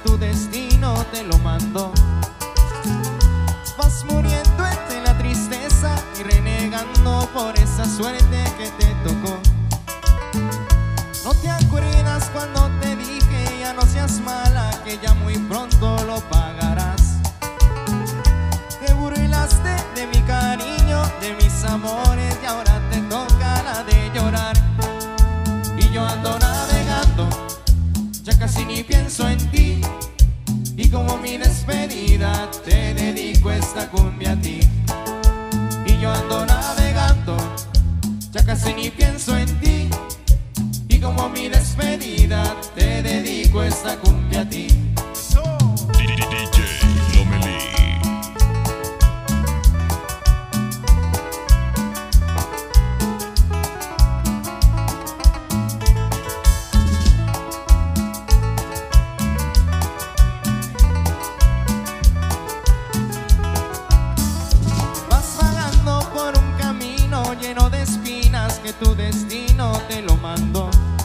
tu destino te lo mandó. Vas muriendo entre la tristeza y renegando por esa suerte que te tocó. No te acuerdas cuando te dije ya no seas mala, que ya muy pronto lo pagarás. Te burlaste de mi cariño, de mis amores, y ahora te toca la de llorar. Y yo ando navegando, ya casi ni pienso en ti, y como mi despedida te dedico esta cumbia a ti. Y yo ando navegando, ya casi ni pienso en ti, y como mi despedida te dedico esta cumbia a ti. DJ Lomelí. Lleno de espinas que tu destino te lo mandó.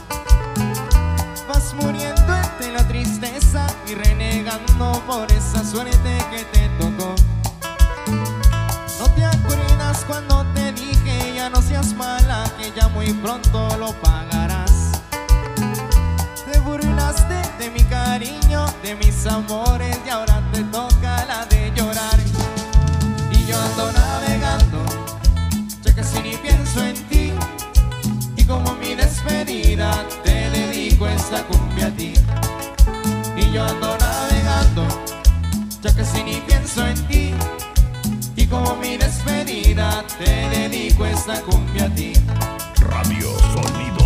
Vas muriendo entre la tristeza y renegando por esa suerte que te tocó. No te acuerdas cuando te dije ya no seas mala, que ya muy pronto lo pagarás. Te burlaste de mi cariño, de mis amores, y ahora te toca la de llorar. Y yo ando navegando, casi ni pienso en ti, y como mi despedida te dedico esta cumbia a ti. Y yo ando navegando, ya casi ni pienso en ti, y como mi despedida te dedico esta cumbia a ti. Radio Sonido